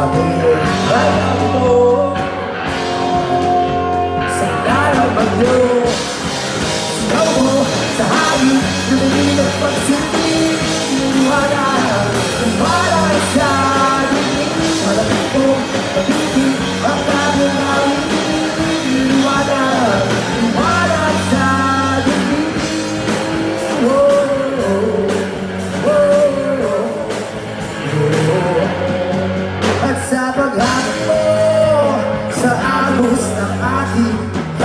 akin ay ako sa lalaman mo. Sigaw mo sa hangin, lumingin at pagsindi. Liwanag, liwanag sa dilim. Malapit ko, pag-ibig, ang bagong awitin. Liwanag, liwanag sa dilim. At sa paghanap mo sa agos ng ating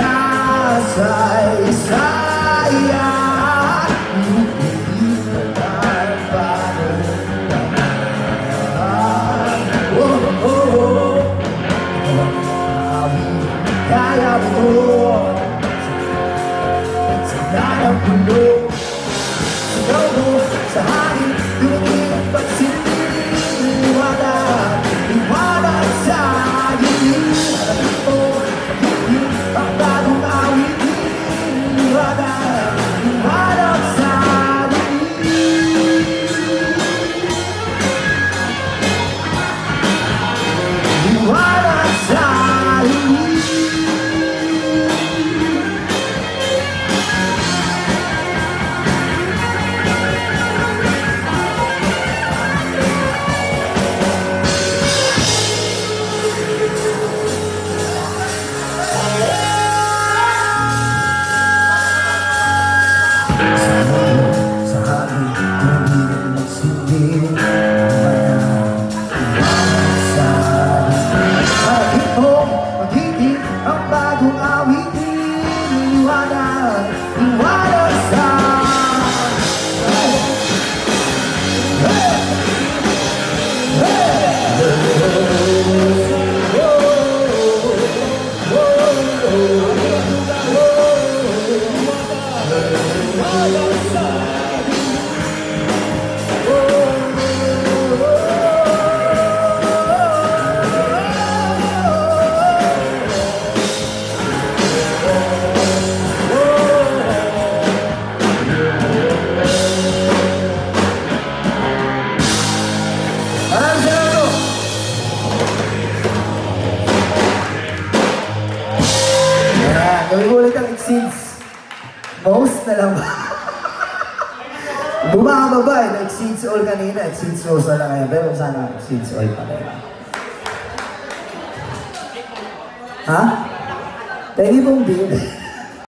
kasaysayan, hindi na tayo kaya mo sa dalang pulo. Sigaw mo sa hangin, lumingin at pagsindi. Liwanag, liwanag sa dilim. Malapit mo, pag-ibig, ang bagong awitin. Liwanag, liwanag sa dilim. Liwanag sa dilim. Sa hangin, lumingin at magsindi. Liwanag sa dilim. Malapit mo, pag-ibig, ang bagong awitin. Liwanag, liwanag sa gawin ulit ang exceeds. Most na lang ba? Bumababa eh. Na-exceeds all kanina. Exceeds most na lang ngayon. Pero sana exceeds all pa rin. Ha? Pwede pong big.